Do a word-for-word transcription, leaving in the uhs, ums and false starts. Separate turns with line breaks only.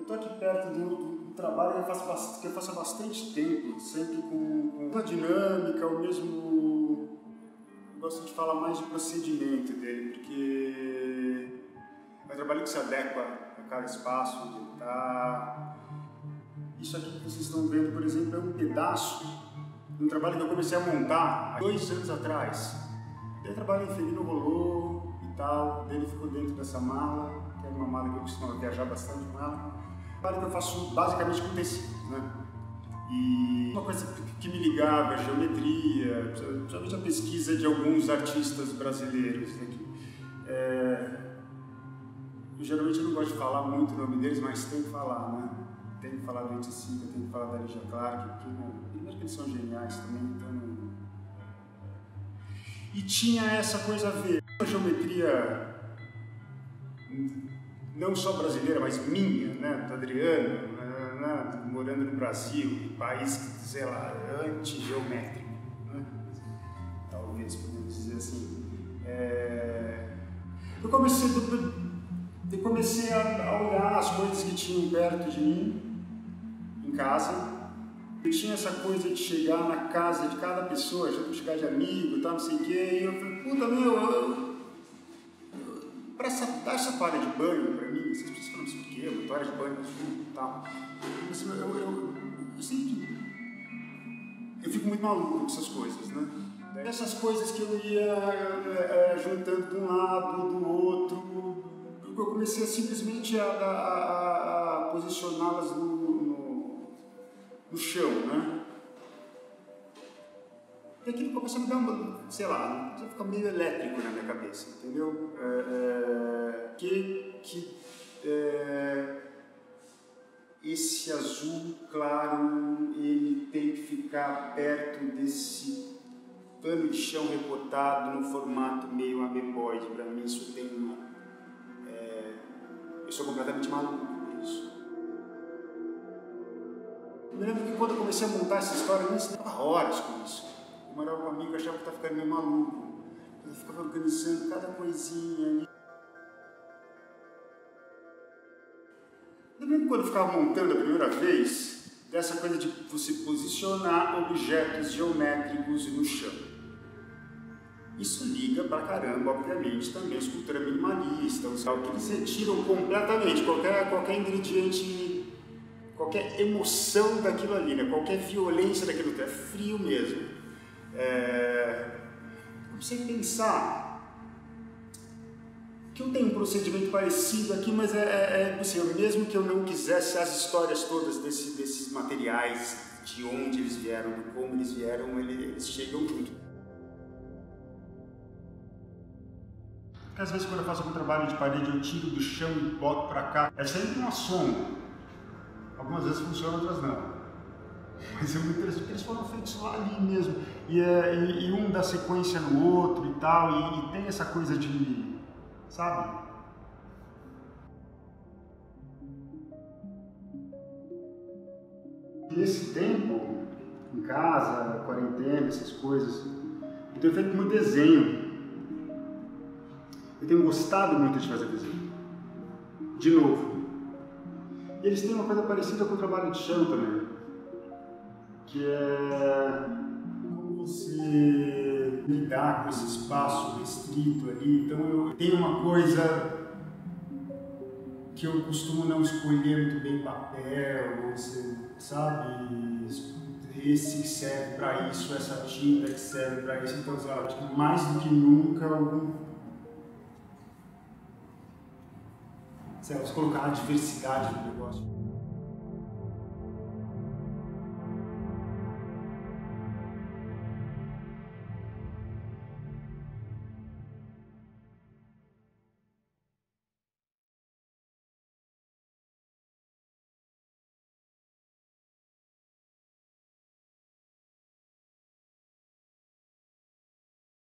estou aqui perto do, do trabalho que eu, faço bastante, que eu faço há bastante tempo, sempre com, com uma dinâmica, o mesmo... Eu gosto de falar mais de procedimento dele, porque é um trabalho que se adequa a cada espaço onde ele está. Isso aqui que vocês estão vendo, por exemplo, é um pedaço de um trabalho que eu comecei a montar há dois anos atrás. Daí o trabalho infeliz rolou e tal, daí ele ficou dentro dessa mala, que é uma mala que eu costumo viajar bastante com ela. Um trabalho que eu faço basicamente com tecidos, né? E uma coisa que me ligava, a geometria, principalmente a pesquisa de alguns artistas brasileiros aqui. É, eu geralmente não gosto de falar muito o nome deles, mas tem que falar, né? Tem que falar do Oiticica, tem que falar da Lígia Clark, porque né, primeiro que eles são geniais também, então... E tinha essa coisa a ver, a geometria não só brasileira, mas minha, né, do Adriano, né, morando no Brasil, país, sei lá, anti-geométrico, né? Talvez podemos dizer assim. É... Eu comecei, eu comecei a olhar as coisas que tinham perto de mim, em casa. Eu tinha essa coisa de chegar na casa de cada pessoa, já chegar de amigo e tal, não sei o quê, e eu falei, puta, meu, eu, eu, eu, pra essa, dar essa toalha de banho pra mim, vocês precisam falar isso por quê, uma toalha de banho azul e tal. Eu, eu, eu, eu sempre... Eu fico muito maluco com essas coisas, né? Essas coisas que eu ia é, é, juntando de um lado, do outro, eu comecei simplesmente a, a, a, a posicioná-las no, no, no chão, né? E aquilo começou a me dar uma, sei lá, fica meio elétrico na minha cabeça, entendeu? É, é, que... que é, esse azul claro, ele tem que ficar perto desse pano de chão recortado no formato meio ameboide. Para mim isso tem uma... É, eu sou completamente maluco por isso. Eu me lembro que quando eu comecei a montar essa história, eu me ensinava horas com isso. Eu morava com um amigo, eu achava que estava ficando meio maluco. Eu ficava organizando cada coisinha ali. Eu lembro quando eu ficava montando a primeira vez, dessa coisa de você posicionar objetos geométricos no chão. Isso liga pra caramba, obviamente, também a escultura minimalista, o que eles retiram completamente, qualquer, qualquer ingrediente, qualquer emoção daquilo ali, né? Qualquer violência daquilo, é frio mesmo. É... Comecei a pensar que eu tenho um procedimento parecido aqui, mas é, é, é possível, mesmo que eu não quisesse as histórias todas desse, desses materiais, de onde eles vieram, de como eles vieram, eles chegam junto. Às vezes quando eu faço algum trabalho de parede, eu tiro do chão e boto pra cá, é sempre uma sombra. Algumas vezes funciona, outras não. Mas é muito interessante, porque eles foram feitos lá ali mesmo. E, é, e, e um dá sequência no outro e tal, e, e tem essa coisa de... sabe? Nesse tempo, em casa, quarentena, essas coisas, eu tenho feito muito desenho. Eu tenho gostado muito de fazer desenho. De novo. E eles têm uma coisa parecida com o trabalho de chão também. Que é como você lidar com esse espaço restrito ali. Então eu tenho uma coisa que eu costumo não escolher muito bem papel, você sabe, esse serve para isso, essa tinta que serve para isso. Então, eu acho que mais do que nunca algum, sei lá, colocar a diversidade no negócio.